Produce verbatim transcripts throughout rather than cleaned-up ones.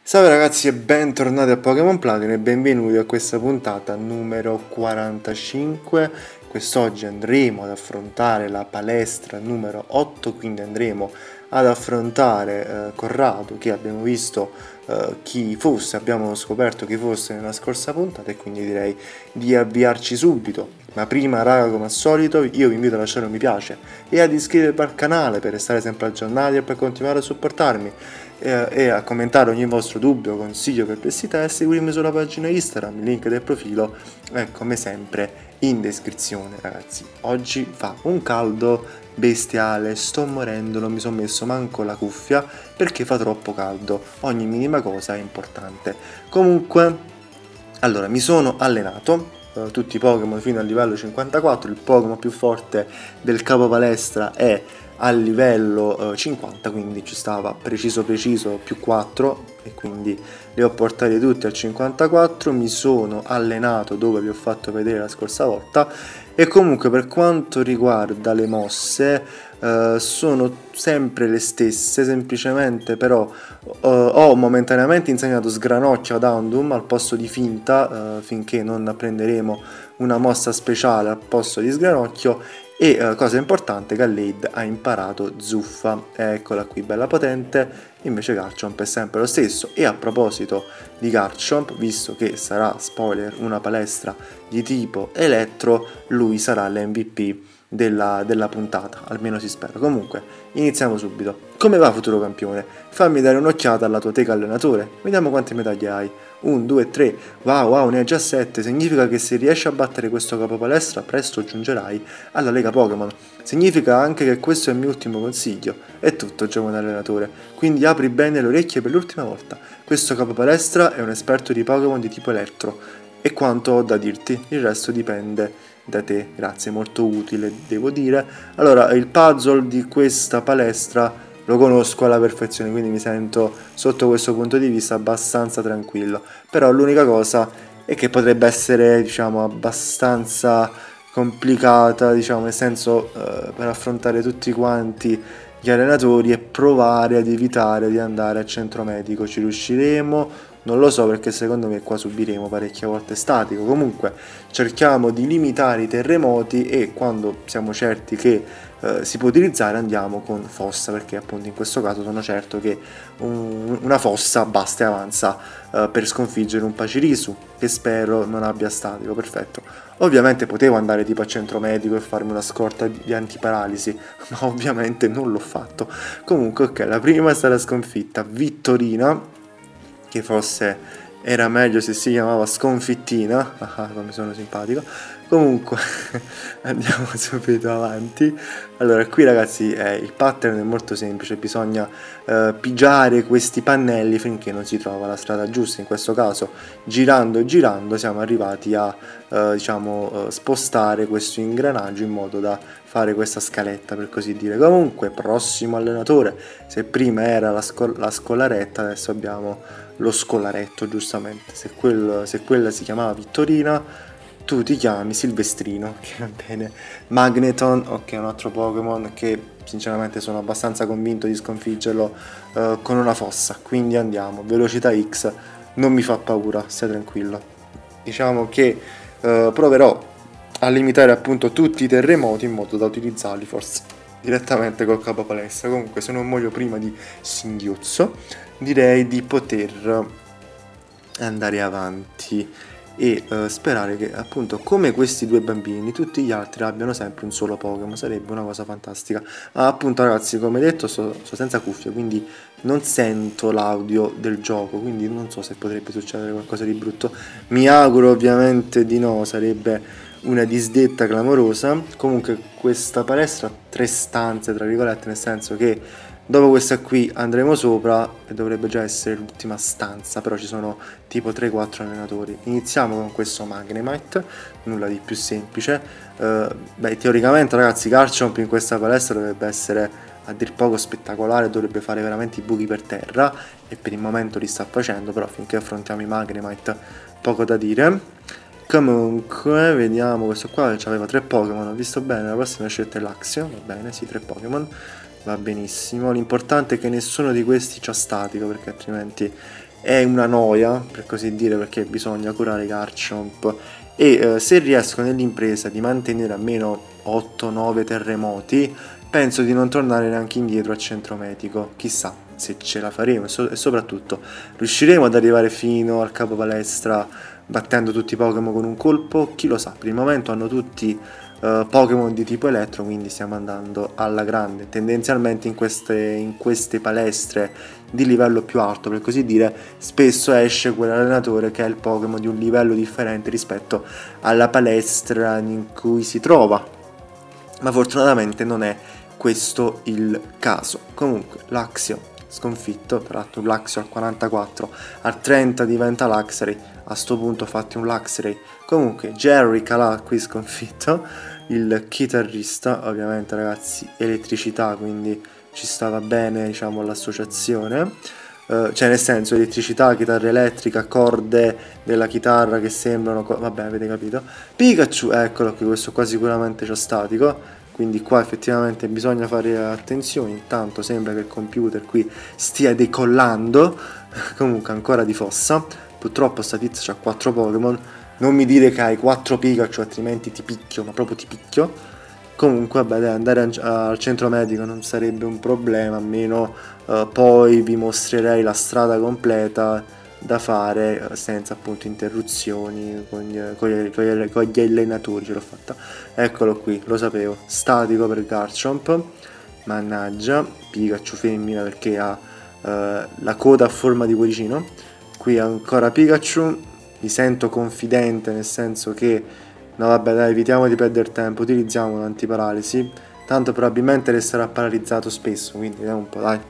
Salve ragazzi e bentornati a Pokémon Platino e benvenuti a questa puntata numero quarantacinque. Quest'oggi andremo ad affrontare la palestra numero otto, quindi andremo ad affrontare eh, Corrado, che abbiamo visto eh, chi fosse, abbiamo scoperto chi fosse nella scorsa puntata, e quindi direi di avviarci subito. Ma prima, raga, come al solito, io vi invito a lasciare un mi piace e ad iscrivervi al canale per restare sempre aggiornati e per continuare a supportarmi e, e a commentare ogni vostro dubbio, consiglio, perplessità, e seguirmi sulla pagina Instagram. Il link del profilo è come sempre in descrizione. Ragazzi, oggi fa un caldo bestiale, sto morendo, non mi sono messo manco la cuffia perché fa troppo caldo, ogni minima cosa è importante. Comunque, allora, mi sono allenato uh, tutti i Pokémon fino al livello cinquantaquattro. Il Pokémon più forte del capo palestra è al livello uh, cinquanta, quindi ci stava preciso preciso più quattro, e quindi li ho portati tutti al cinquantaquattro. Mi sono allenato dove vi ho fatto vedere la scorsa volta, e comunque per quanto riguarda le mosse uh, sono sempre le stesse, semplicemente però uh, ho momentaneamente insegnato Sgranocchio ad Houndoom al posto di Finta, uh, finché non prenderemo una mossa speciale al posto di Sgranocchio. E uh, cosa importante, Gallade ha imparato Zuffa, eccola qui bella potente, invece Garchomp è sempre lo stesso. E a proposito di Garchomp, visto che sarà, spoiler, una palestra di tipo elettro, lui sarà l'M V P della, della puntata, almeno si spera. Comunque, iniziamo subito. Come va, futuro campione? Fammi dare un'occhiata alla tua teca allenatore, vediamo quante medaglie hai. uno, due, tre, wow wow, ne hai già sette, significa che se riesci a battere questo capo palestra presto giungerai alla Lega Pokémon. Significa anche che questo è il mio ultimo consiglio. È tutto, giovane allenatore, quindi apri bene le orecchie per l'ultima volta. Questo capo palestra è un esperto di Pokémon di tipo elettro, e quanto ho da dirti, il resto dipende da te. Grazie, molto utile, devo dire. Allora, il puzzle di questa palestra lo conosco alla perfezione, quindi mi sento sotto questo punto di vista abbastanza tranquillo. Però l'unica cosa è che potrebbe essere, diciamo, abbastanza complicata, diciamo, nel senso, eh, per affrontare tutti quanti gli allenatori e provare ad evitare di andare al centro medico. Ci riusciremo? Non lo so, perché secondo me qua subiremo parecchie volte statico. Comunque cerchiamo di limitare i terremoti, e quando siamo certi che eh, si può utilizzare andiamo con fossa, perché appunto in questo caso sono certo che un, una fossa basta e avanza eh, per sconfiggere un Pacirisu, che spero non abbia statico. Perfetto. Ovviamente potevo andare tipo a centro medico e farmi una scorta di antiparalisi, ma ovviamente non l'ho fatto. Comunque, ok, la prima è stata sconfitta. Vittorina, che forse era meglio se si chiamava Sconfittina. Ah, come sono simpatico. Comunque andiamo subito avanti. Allora, qui ragazzi eh, il pattern è molto semplice, bisogna eh, pigiare questi pannelli finché non si trova la strada giusta. In questo caso, girando e girando, siamo arrivati a eh, diciamo eh, spostare questo ingranaggio in modo da fare questa scaletta, per così dire. Comunque, prossimo allenatore, se prima era la, scol la scolaretta, adesso abbiamo lo scolaretto, giustamente. Se, quel, se quella si chiamava Vittorina, tu ti chiami Silvestrino, che va bene. Magneton, ok, un altro Pokémon che sinceramente sono abbastanza convinto di sconfiggerlo uh, con una fossa, quindi andiamo. Velocità X, non mi fa paura, stai tranquillo. Diciamo che uh, proverò a limitare appunto tutti i terremoti in modo da utilizzarli forse direttamente col capo palestra. Comunque, se non muoio prima di singhiozzo, direi di poter andare avanti e uh, sperare che appunto, come questi due bambini, tutti gli altri abbiano sempre un solo Pokémon. Sarebbe una cosa fantastica. Ah, appunto ragazzi, come detto, sto, sto senza cuffie, quindi non sento l'audio del gioco, quindi non so se potrebbe succedere qualcosa di brutto. Mi auguro ovviamente di no, sarebbe una disdetta clamorosa. Comunque questa palestra ha tre stanze, tra virgolette, nel senso che dopo questa qui andremo sopra e dovrebbe già essere l'ultima stanza, però ci sono tipo tre quattro allenatori. Iniziamo con questo Magnemite, nulla di più semplice. Uh, beh, teoricamente ragazzi, Garchomp in questa palestra dovrebbe essere a dir poco spettacolare, dovrebbe fare veramente i buchi per terra, e per il momento li sta facendo, però finché affrontiamo i Magnemite poco da dire. Comunque, vediamo, questo qua aveva tre Pokémon, ho visto bene, la prossima scelta è l'Axio, va bene, sì, tre Pokémon, va benissimo. L'importante è che nessuno di questi c'ha statico, perché altrimenti è una noia, per così dire, perché bisogna curare Garchomp e eh, se riesco nell'impresa di mantenere almeno otto nove terremoti, penso di non tornare neanche indietro al centro medico, chissà se ce la faremo e, so e soprattutto riusciremo ad arrivare fino al capo palestra battendo tutti i Pokémon con un colpo, chi lo sa, per il momento hanno tutti uh, Pokémon di tipo elettro, quindi stiamo andando alla grande. Tendenzialmente in queste, in queste palestre di livello più alto, per così dire, spesso esce quell'allenatore che è il Pokémon di un livello differente rispetto alla palestra in cui si trova, ma fortunatamente non è questo il caso. Comunque Luxio sconfitto, tra l'altro Luxio al quarantaquattro, al trenta diventa Luxray, a sto punto fatti un Luxray. Comunque Jerry Calà qui sconfitto, il chitarrista, ovviamente ragazzi elettricità, quindi ci stava bene diciamo l'associazione, uh, cioè nel senso elettricità, chitarra elettrica, corde della chitarra che sembrano, vabbè avete capito. Pikachu, eccolo qui, questo qua sicuramente c'è statico, quindi qua effettivamente bisogna fare attenzione. Intanto sembra che il computer qui stia decollando, comunque ancora di fossa, purtroppo sta tizia c'ha quattro Pokémon, non mi dire che hai quattro Pikachu altrimenti ti picchio, ma proprio ti picchio. Comunque vabbè, dai, andare al centro medico non sarebbe un problema, almeno uh, poi vi mostrerei la strada completa da fare senza appunto interruzioni con gli, con gli, con gli, con gli allenatori. Ce l'ho fatta, eccolo qui, lo sapevo, statico per Garchomp, mannaggia, Pikachu femmina perché ha uh, la coda a forma di cuoricino. Qui ancora Pikachu, mi sento confidente nel senso che no vabbè dai, evitiamo di perdere tempo, utilizziamo l'antiparalisi, tanto probabilmente resterà paralizzato spesso, quindi vediamo un po', dai.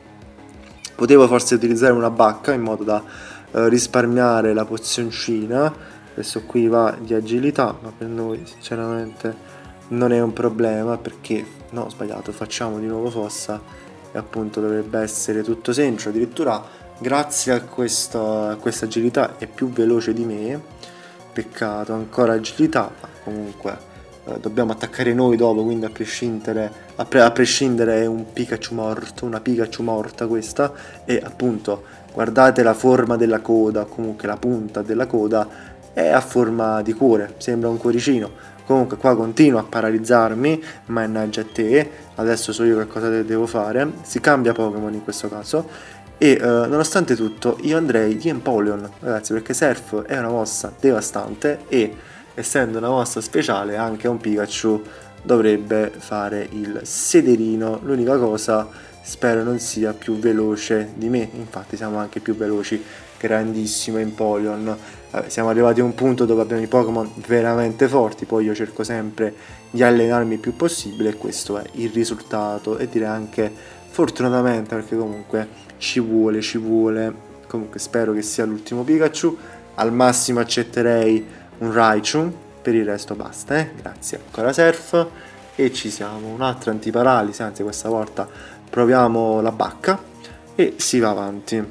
Potevo forse utilizzare una bacca in modo da uh, risparmiare la pozioncina, questo qui va di agilità, ma per noi sinceramente non è un problema perché, no ho sbagliato, facciamo di nuovo fossa e appunto dovrebbe essere tutto semplice, addirittura grazie a questa, a questa agilità è più veloce di me, peccato, ancora agilità, ma comunque eh, dobbiamo attaccare noi dopo, quindi a prescindere, a, pre a prescindere è un Pikachu morto, una Pikachu morta questa, e appunto guardate la forma della coda, comunque la punta della coda è a forma di cuore, sembra un cuoricino. Comunque qua continuo a paralizzarmi, mannaggia a te, adesso so io che cosa devo fare, si cambia Pokémon in questo caso. E uh, nonostante tutto io andrei di Empoleon, ragazzi, perché Surf è una mossa devastante e essendo una mossa speciale anche un Pikachu dovrebbe fare il sederino. L'unica cosa, spero non sia più veloce di me, infatti siamo anche più veloci, grandissimo Empoleon. Eh, siamo arrivati a un punto dove abbiamo i Pokémon veramente forti, poi io cerco sempre di allenarmi il più possibile e questo è il risultato, e direi anche fortunatamente, perché comunque ci vuole, ci vuole. Comunque spero che sia l'ultimo Pikachu, al massimo accetterei un Raichu, per il resto basta, eh? Grazie, ancora Surf e ci siamo, un'altra antiparalisi, anzi questa volta proviamo la bacca e si va avanti.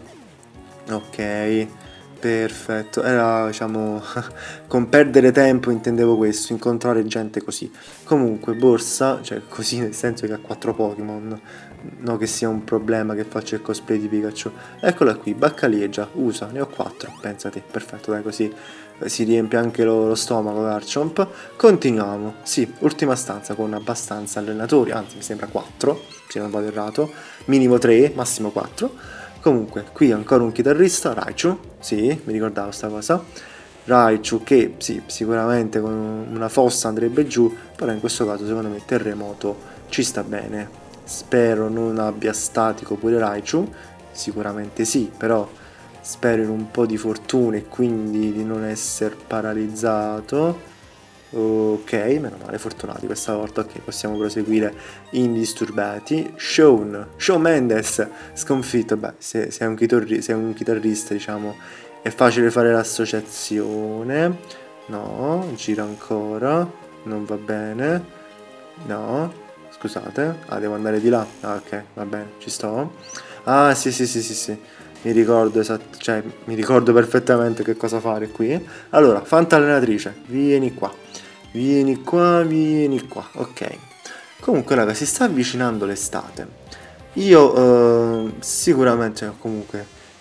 Ok, perfetto, era diciamo con perdere tempo intendevo questo, incontrare gente così. Comunque borsa, cioè così nel senso che ha quattro Pokémon, no che sia un problema che faccio il cosplay di Pikachu. Eccola qui, baccaliegia, usa, ne ho quattro, pensate, perfetto, dai, così si riempie anche lo, lo stomaco Garchomp. Continuiamo, sì, ultima stanza con abbastanza allenatori, anzi mi sembra quattro, se non vado errato, minimo tre, massimo quattro. Comunque, qui ancora un chitarrista, Raichu, sì, mi ricordavo sta cosa. Raichu che sì, sicuramente con una fossa andrebbe giù, però in questo caso secondo me terremoto ci sta bene. Spero non abbia statico pure Raichu, sicuramente sì, però spero in un po' di fortuna e quindi di non essere paralizzato. Ok, meno male, fortunati questa volta, ok, possiamo proseguire indisturbati. Shawn, Shawn Mendes, sconfitto, beh, se, se, è un se è un chitarrista, diciamo, è facile fare l'associazione. No, gira ancora, non va bene, no, scusate, ah, devo andare di là, ah, ok, va bene, ci sto. Ah, sì, sì, sì, sì, sì, mi ricordo esatto, cioè, mi ricordo perfettamente che cosa fare qui. Allora, fantallenatrice, vieni qua. Vieni qua, vieni qua, ok. Comunque raga, si sta avvicinando l'estate. Io eh, sicuramente, comunque,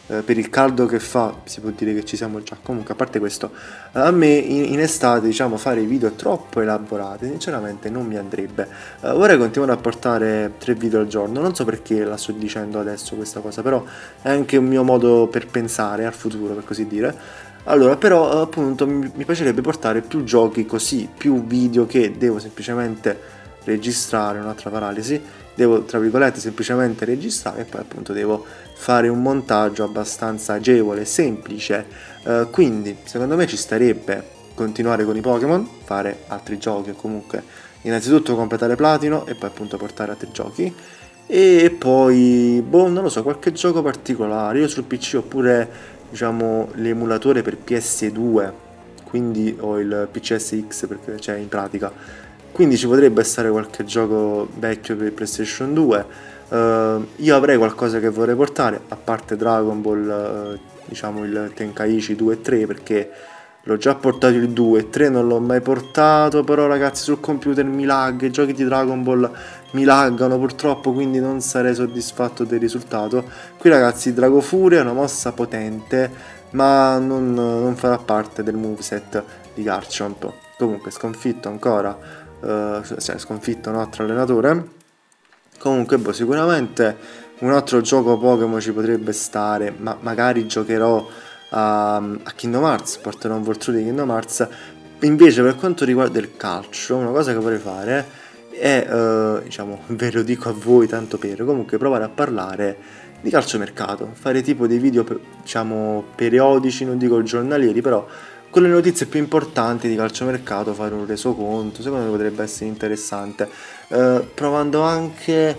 eh, per il caldo che fa si può dire che ci siamo già. Comunque, a parte questo, a me in, in estate, diciamo, fare video troppo elaborati sinceramente non mi andrebbe. Eh, vorrei continuare a portare tre video al giorno, non so perché la sto dicendo adesso questa cosa, però è anche un mio modo per pensare al futuro, per così dire. Allora, però appunto mi, mi piacerebbe portare più giochi così, più video che devo semplicemente registrare, un'altra paralisi, devo tra virgolette semplicemente registrare e poi appunto devo fare un montaggio abbastanza agevole, semplice, uh, quindi secondo me ci starebbe continuare con i Pokémon, fare altri giochi o comunque innanzitutto completare Platino e poi appunto portare altri giochi e poi, boh, non lo so, qualche gioco particolare. Io sul P C ho pure, diciamo, l'emulatore per P S due, quindi ho il P C S X perché c'è, cioè, in pratica, quindi ci potrebbe essere qualche gioco vecchio per PlayStation due. Uh, io avrei qualcosa che vorrei portare, a parte Dragon Ball, uh, diciamo il Tenkaichi due e tre, perché l'ho già portato il due e tre, non l'ho mai portato, però ragazzi sul computer mi lag, i giochi di Dragon Ball mi laggano purtroppo, quindi non sarei soddisfatto del risultato. Qui ragazzi Drago Furia è una mossa potente, ma non, non farà parte del moveset di Garchomp. Comunque sconfitto ancora, Uh, cioè sconfitto un altro allenatore. Comunque boh, sicuramente un altro gioco Pokémon ci potrebbe stare, ma magari giocherò a, a Kingdom Hearts, porterò un walkthrough di Kingdom Hearts. Invece per quanto riguarda il calcio, una cosa che vorrei fare è, uh, diciamo, ve lo dico a voi tanto per, comunque provare a parlare di calciomercato, fare tipo dei video, diciamo, periodici, non dico giornalieri, però con le notizie più importanti di calciomercato, fare un resoconto, secondo me potrebbe essere interessante, eh, provando anche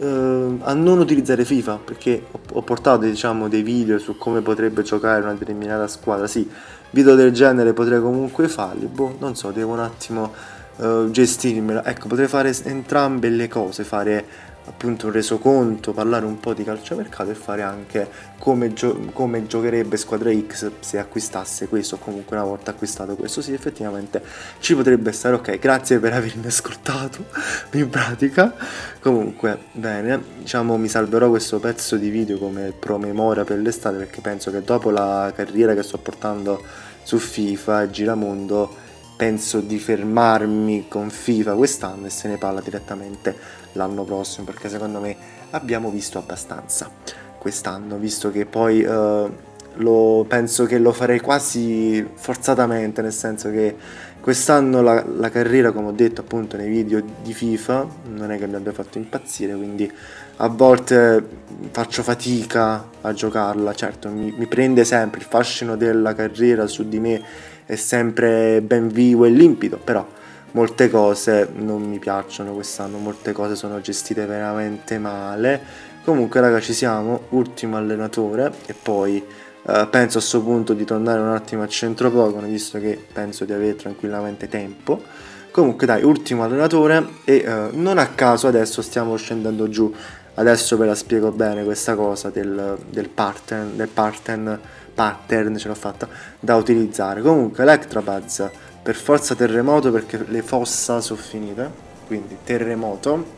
eh, a non utilizzare FIFA, perché ho, ho portato, diciamo, dei video su come potrebbe giocare una determinata squadra. Sì, video del genere potrei comunque farli, boh, non so, devo un attimo eh, gestirmela. Ecco, potrei fare entrambe le cose, fare appunto un resoconto, parlare un po' di calciomercato e fare anche come, gio come giocherebbe Squadra X se acquistasse questo o comunque una volta acquistato questo. Sì, effettivamente ci potrebbe stare. Ok, grazie per avermi ascoltato in pratica. Comunque bene, diciamo, mi salverò questo pezzo di video come promemoria per l'estate, perché penso che dopo la carriera che sto portando su FIFA e Giramondo penso di fermarmi con FIFA quest'anno e se ne parla direttamente l'anno prossimo, perché secondo me abbiamo visto abbastanza quest'anno, visto che poi eh, lo, penso che lo farei quasi forzatamente, nel senso che quest'anno la, la carriera, come ho detto appunto nei video di FIFA, non è che mi abbia fatto impazzire, quindi a volte faccio fatica a giocarla. Certo, mi, mi prende sempre il fascino della carriera su di me, è sempre ben vivo e limpido, però molte cose non mi piacciono quest'anno, molte cose sono gestite veramente male. Comunque raga, ci siamo, ultimo allenatore e poi eh, penso a sto punto di tornare un attimo a centro Pokémon, visto che penso di avere tranquillamente tempo. Comunque dai, ultimo allenatore e eh, non a caso adesso stiamo scendendo giù. Adesso ve la spiego bene questa cosa del, del pattern, del pattern, pattern ce l'ho fatta, da utilizzare. Comunque Electabuzz, per forza terremoto perché le fossa sono finite, quindi terremoto.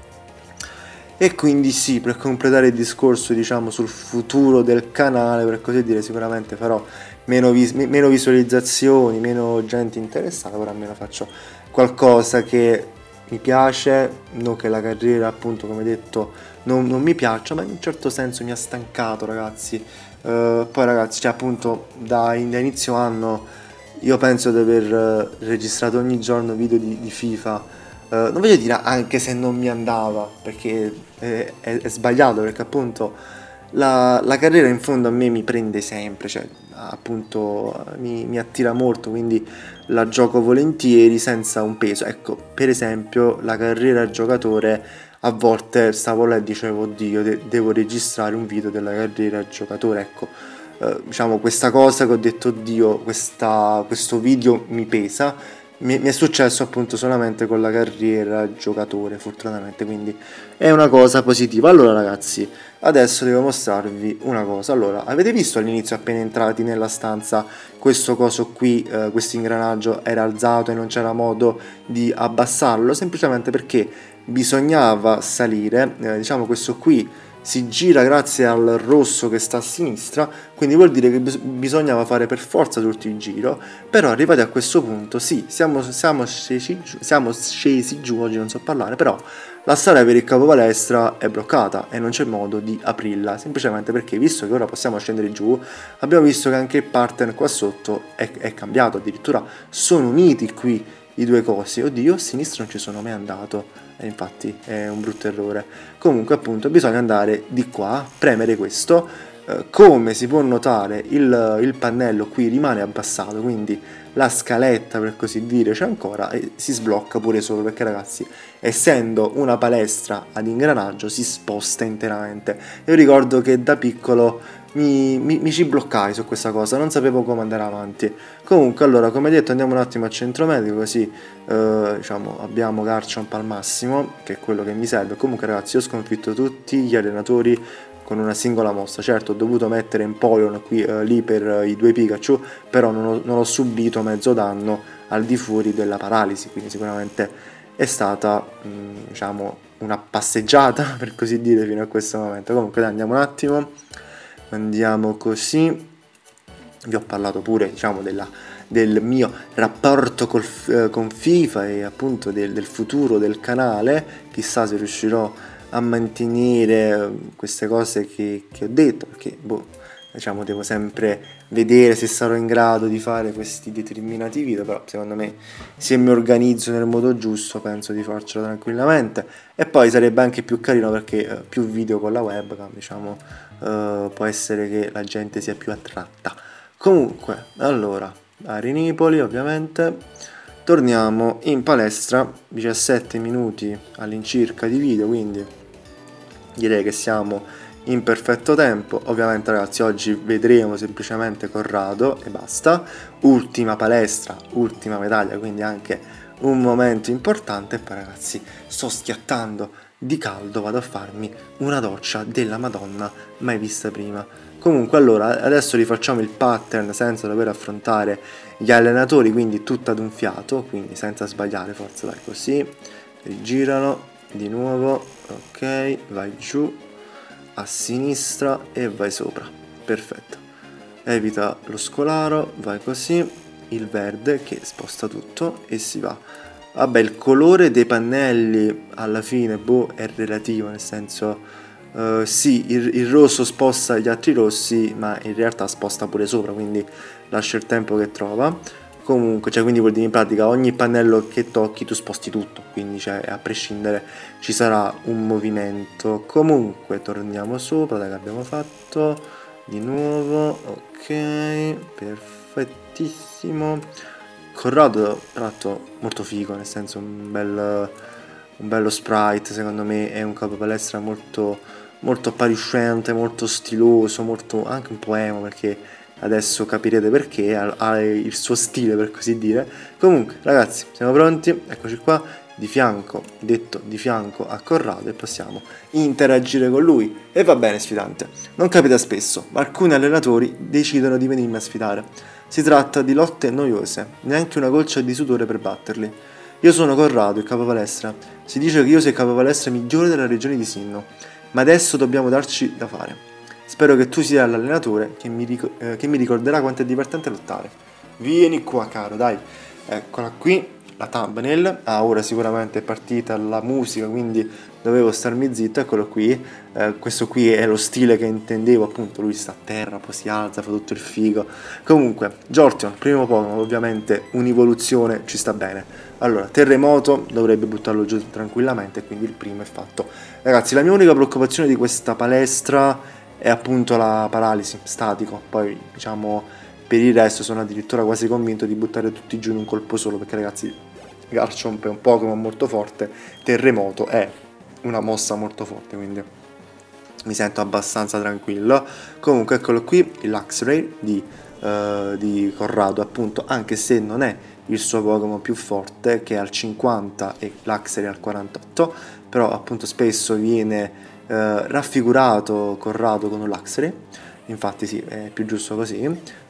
E quindi sì, per completare il discorso, diciamo, sul futuro del canale, per così dire, sicuramente farò meno, vis meno visualizzazioni, meno gente interessata, però almeno faccio qualcosa che mi piace, non che la carriera, appunto, come detto, non, non mi piaccia, ma in un certo senso mi ha stancato, ragazzi. Uh, poi ragazzi, cioè appunto da, da inizio anno io penso di aver uh, registrato ogni giorno video di, di FIFA. Uh, non voglio dire anche se non mi andava, perché è, è, è sbagliato, perché appunto la, la carriera in fondo a me mi prende sempre, cioè appunto mi, mi attira molto, quindi la gioco volentieri senza un peso. Ecco, per esempio la carriera giocatore, a volte stavo là e dicevo oddio, de devo registrare un video della carriera giocatore. Ecco, eh, diciamo questa cosa che ho detto oddio, questa, questo video mi pesa. Mi, mi è successo appunto solamente con la carriera giocatore, fortunatamente, quindi è una cosa positiva. Allora ragazzi, adesso devo mostrarvi una cosa. Allora, avete visto all'inizio, appena entrati nella stanza, questo coso qui, eh, questo ingranaggio era alzato e non c'era modo di abbassarlo, semplicemente perché bisognava salire, eh, diciamo questo qui si gira grazie al rosso che sta a sinistra, quindi vuol dire che bis bisognava fare per forza tutto il giro, però arrivati a questo punto sì, siamo, siamo, scesi, siamo scesi giù, oggi non so parlare, però la strada per il capo palestra è bloccata e non c'è modo di aprirla, semplicemente perché visto che ora possiamo scendere giù, abbiamo visto che anche il pattern qua sotto è, è cambiato, addirittura sono uniti qui i due cosi. Oddio, a sinistra non ci sono mai andato, e infatti è un brutto errore. Comunque appunto bisogna andare di qua, premere questo, eh, come si può notare il, il pannello qui rimane abbassato, quindi la scaletta per così dire c'è ancora e si sblocca pure solo perché ragazzi, essendo una palestra ad ingranaggio si sposta interamente. Io ricordo che da piccolo mi, mi, mi ci bloccai su questa cosa, non sapevo come andare avanti. Comunque allora, come detto, andiamo un attimo al centro medico, così eh, diciamo abbiamo Garchomp al massimo, che è quello che mi serve. Comunque ragazzi, io ho sconfitto tutti gli allenatori con una singola mossa. Certo, ho dovuto mettere Empoleon qui, eh, lì per eh, i due Pikachu, però non ho, non ho subito mezzo danno al di fuori della paralisi, quindi sicuramente è stata mh, diciamo una passeggiata per così dire fino a questo momento. Comunque dai, andiamo un attimo, andiamo così. Vi ho parlato pure diciamo della, del mio rapporto col, eh, con FIFA e appunto del, del futuro del canale. Chissà se riuscirò a mantenere queste cose che, che ho detto, perché boh, diciamo devo sempre vedere se sarò in grado di fare questi determinati video, però secondo me se mi organizzo nel modo giusto penso di farcelo tranquillamente. E poi sarebbe anche più carino perché eh, più video con la webcam diciamo eh, può essere che la gente sia più attratta. Comunque allora Arenipoli ovviamente, torniamo in palestra, diciassette minuti all'incirca di video, quindi direi che siamo in perfetto tempo. Ovviamente ragazzi oggi vedremo semplicemente Corrado e basta, ultima palestra, ultima medaglia, quindi anche un momento importante. E poi ragazzi sto schiattando di caldo, vado a farmi una doccia della Madonna mai vista prima. Comunque allora adesso rifacciamo il pattern senza dover affrontare gli allenatori, quindi tutto ad un fiato, quindi senza sbagliare, forza dai, così, rigiralo di nuovo, ok, vai giù a sinistra e vai sopra, perfetto, evita lo scolaro, vai così, il verde che sposta tutto e si va. Vabbè, il colore dei pannelli alla fine boh è relativo, nel senso Uh, sì, il, il rosso sposta gli altri rossi, ma in realtà sposta pure sopra, quindi lascia il tempo che trova. Comunque, cioè, quindi vuol dire in pratica ogni pannello che tocchi tu sposti tutto, quindi cioè, a prescindere ci sarà un movimento. Comunque, torniamo sopra, da che abbiamo fatto di nuovo, ok, perfettissimo. Corrado, tra l'altro, molto figo, nel senso un bel... un bello sprite, secondo me è un capo palestra molto, molto appariscente, molto stiloso, molto anche un po' emo, perché adesso capirete perché, ha, ha il suo stile per così dire. Comunque ragazzi siamo pronti, eccoci qua, di fianco, detto di fianco a Corrado, e possiamo interagire con lui. E va bene sfidante, non capita spesso, ma alcuni allenatori decidono di venirmi a sfidare. Si tratta di lotte noiose, neanche una goccia di sudore per batterli. Io sono Corrado, il capo palestra. Si dice che io sia il capo palestra migliore della regione di Sinnoh, ma adesso dobbiamo darci da fare. Spero che tu sia l'allenatore che, eh, che mi ricorderà quanto è divertente lottare. Vieni qua caro, dai. Eccola qui, la thumbnail. Ah, ora sicuramente è partita la musica, quindi dovevo starmi zitto. Eccolo qui, eh, questo qui è lo stile che intendevo, appunto lui sta a terra, poi si alza, fa tutto il figo. Comunque, Jolteon, primo Pokémon, ovviamente un'evoluzione ci sta bene. Allora, terremoto, dovrebbe buttarlo giù tranquillamente, quindi il primo è fatto. Ragazzi, la mia unica preoccupazione di questa palestra è appunto la paralisi, statico. Poi, diciamo, per il resto sono addirittura quasi convinto di buttare tutti giù in un colpo solo, perché ragazzi, Garchomp è un Pokémon molto forte, terremoto è una mossa molto forte, quindi mi sento abbastanza tranquillo. Comunque eccolo qui, il Luxray di, uh, di Corrado, appunto, anche se non è il suo Pokémon più forte, che è al cinquanta e Luxray al quarantotto, però appunto spesso viene uh, raffigurato Corrado con un Luxray, infatti sì, è più giusto così.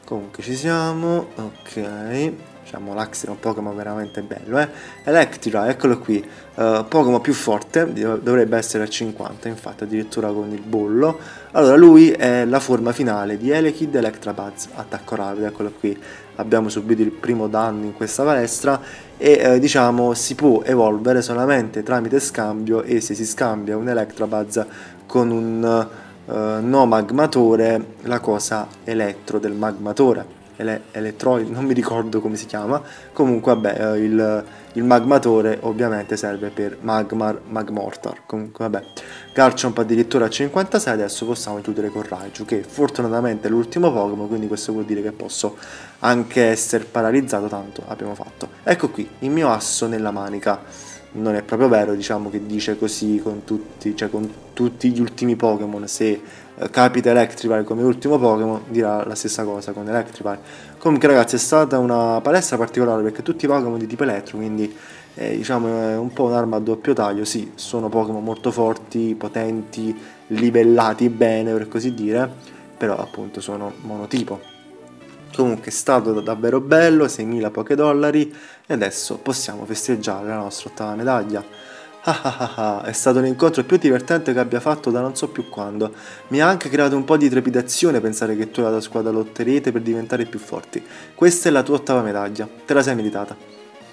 Comunque ci siamo, ok. Diciamo l'Axir è un Pokémon veramente bello, eh. Electira, eccolo qui, uh, Pokémon più forte, dovrebbe essere a cinquanta, infatti addirittura con il bollo. Allora lui è la forma finale di Elekid Electabuzz, attacco rapido, eccolo qui. Abbiamo subito il primo danno in questa palestra e eh, diciamo si può evolvere solamente tramite scambio, e se si scambia un Electabuzz con un uh, no magmatore, la cosa elettro del magmatore. Ele Elettroid, non mi ricordo come si chiama, comunque vabbè, eh, il, il magmatore ovviamente serve per Magmar, Magmortar, comunque vabbè. Garchomp addirittura a cinquantasei, adesso possiamo chiudere con Raichu, che fortunatamente è l'ultimo Pokémon, quindi questo vuol dire che posso anche essere paralizzato, tanto abbiamo fatto. Ecco qui, il mio asso nella manica. Non è proprio vero, diciamo che dice così con tutti, cioè con tutti gli ultimi Pokémon. Se eh, capita Electrivire come ultimo Pokémon dirà la stessa cosa con Electrivire. Comunque ragazzi, è stata una palestra particolare perché tutti i Pokémon di tipo elettro, quindi eh, diciamo è un po' un'arma a doppio taglio. Sì, sono Pokémon molto forti, potenti, livellati bene per così dire, però appunto sono monotipo. Comunque è stato davvero bello, seimila poche dollari, e adesso possiamo festeggiare la nostra ottava medaglia. Ah ah ah ah, è stato l'incontro più divertente che abbia fatto da non so più quando. Mi ha anche creato un po' di trepidazione pensare che tu e la tua squadra lotterete per diventare più forti. Questa è la tua ottava medaglia, te la sei meritata.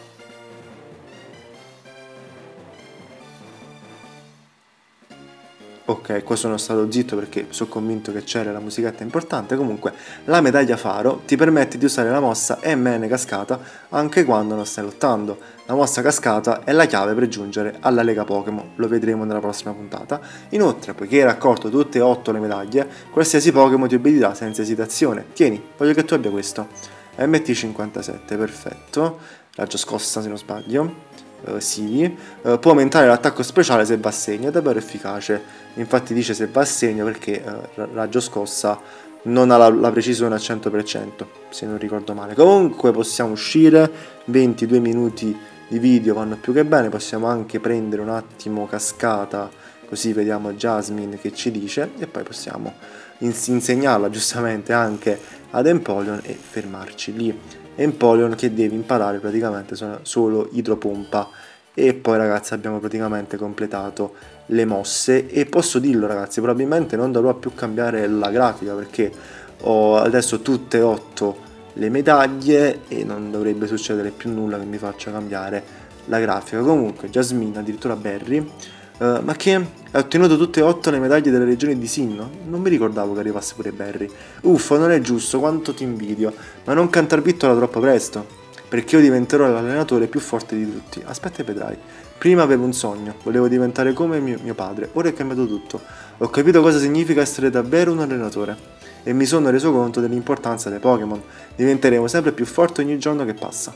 Ok, qua sono stato zitto perché sono convinto che c'era la musichetta importante. Comunque, la medaglia faro ti permette di usare la mossa M N cascata anche quando non stai lottando. La mossa cascata è la chiave per giungere alla Lega Pokémon, lo vedremo nella prossima puntata. Inoltre, poiché hai raccolto tutte e otto le medaglie, qualsiasi Pokémon ti obbedirà senza esitazione. Tieni, voglio che tu abbia questo. M T cinquantasette, perfetto. Raggio scossa se non sbaglio. Uh, sì, uh, può aumentare l'attacco speciale se va a segno, è davvero efficace. Infatti dice se va a segno perché uh, raggio scossa non ha la, la precisione al cento per cento, se non ricordo male. Comunque possiamo uscire, ventidue minuti di video vanno più che bene. Possiamo anche prendere un attimo cascata, così vediamo Jasmine che ci dice, e poi possiamo ins insegnarla giustamente anche ad Empoleon e fermarci lì. Empoleon che deve imparare praticamente solo idropompa, e poi ragazzi abbiamo praticamente completato le mosse. E posso dirlo ragazzi, probabilmente non dovrò più cambiare la grafica perché ho adesso tutte e otto le medaglie e non dovrebbe succedere più nulla che mi faccia cambiare la grafica. Comunque Jasmine, addirittura Barry, Uh, ma che ha ottenuto tutte e otto le medaglie delle regioni di Sinnoh? Non mi ricordavo che arrivasse pure Barry. Uffo, non è giusto, quanto ti invidio. Ma non cantar vittoria troppo presto, perché io diventerò l'allenatore più forte di tutti. Aspetta e vedrai. Prima avevo un sogno, volevo diventare come mio, mio padre, ora è cambiato tutto. Ho capito cosa significa essere davvero un allenatore e mi sono reso conto dell'importanza dei Pokémon. Diventeremo sempre più forti ogni giorno che passa.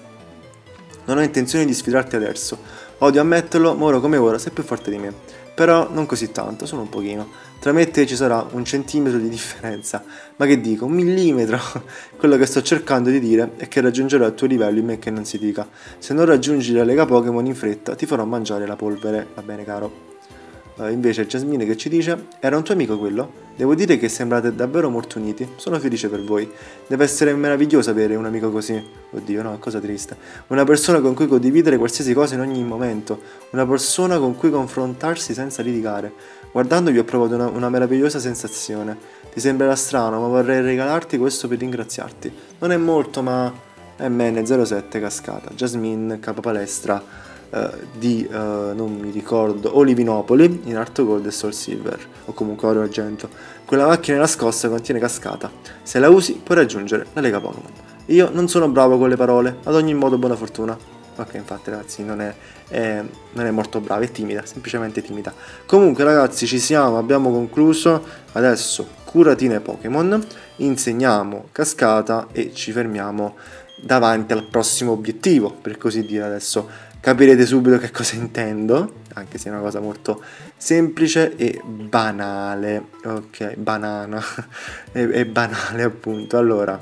Non ho intenzione di sfidarti adesso. Odio ammetterlo, ma ora come ora sei più forte di me. Però non così tanto, solo un pochino. Tra me e te ci sarà un centimetro di differenza. Ma che dico, un millimetro? Quello che sto cercando di dire è che raggiungerò il tuo livello in me che non si dica. Se non raggiungi la Lega Pokémon in fretta, ti farò mangiare la polvere. Va bene, caro. Uh, invece Jasmine che ci dice: era un tuo amico quello? Devo dire che sembrate davvero molto uniti, sono felice per voi. Deve essere meraviglioso avere un amico così. Oddio, no, è cosa triste. Una persona con cui condividere qualsiasi cosa in ogni momento, una persona con cui confrontarsi senza litigare. Guardandovi ho provato una, una meravigliosa sensazione. Ti sembrerà strano, ma vorrei regalarti questo per ringraziarti. Non è molto, ma M N zero sette cascata. Jasmine, capo palestra Uh, di, uh, non mi ricordo, Olivinopoli in Art Gold e Soul Silver, o comunque oro e argento. Quella macchina nascosta contiene cascata. Se la usi puoi raggiungere la Lega Pokémon. Io non sono bravo con le parole, ad ogni modo buona fortuna. Ok, infatti ragazzi non è, è, non è molto brava, è timida, semplicemente timida. Comunque ragazzi ci siamo, abbiamo concluso. Adesso curatine Pokémon, insegniamo cascata e ci fermiamo davanti al prossimo obiettivo, per così dire. Adesso capirete subito che cosa intendo, anche se è una cosa molto semplice e banale. Ok, banana, è, è banale appunto. Allora,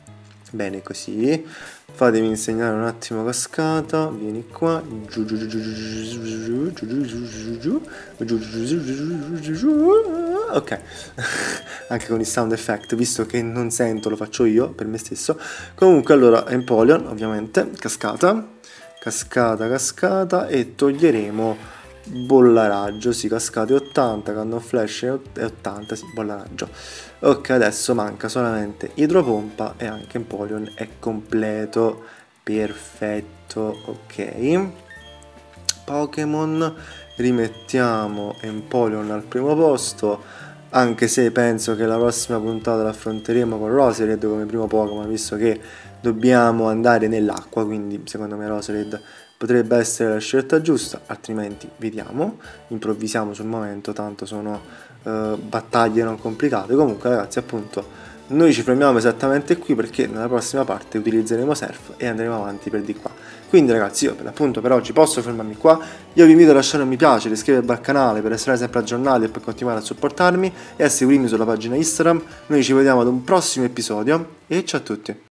bene così, fatemi insegnare un attimo cascata, vieni qua, giù giù giù giù giù giù giù giù giù giù giù giù giù giù giù giù giù. Ah, ok. Anche con il sound effect, visto che non sento, lo faccio io per me stesso. Comunque, allora, Empoleon, ovviamente, cascata, cascata, cascata, e toglieremo bollaraggio, sì, cascate ottanta, cannon flash e ottanta, sì, bollaraggio. Ok, adesso manca solamente idropompa e anche Empoleon è completo. Perfetto, ok. Pokémon, rimettiamo Empoleon al primo posto, anche se penso che la prossima puntata l'affronteremo con Rosered come primo Pokémon, visto che dobbiamo andare nell'acqua, quindi secondo me Rosered potrebbe essere la scelta giusta, altrimenti vediamo, improvvisiamo sul momento, tanto sono uh, battaglie non complicate. Comunque ragazzi, appunto, noi ci fermiamo esattamente qui perché nella prossima parte utilizzeremo Surf e andremo avanti per di qua. Quindi ragazzi, io per l'appunto per oggi posso fermarmi qua, io vi invito a lasciare un mi piace, ad iscrivervi al canale per essere sempre aggiornati e per continuare a supportarmi e a seguirmi sulla pagina Instagram. Noi ci vediamo ad un prossimo episodio e ciao a tutti!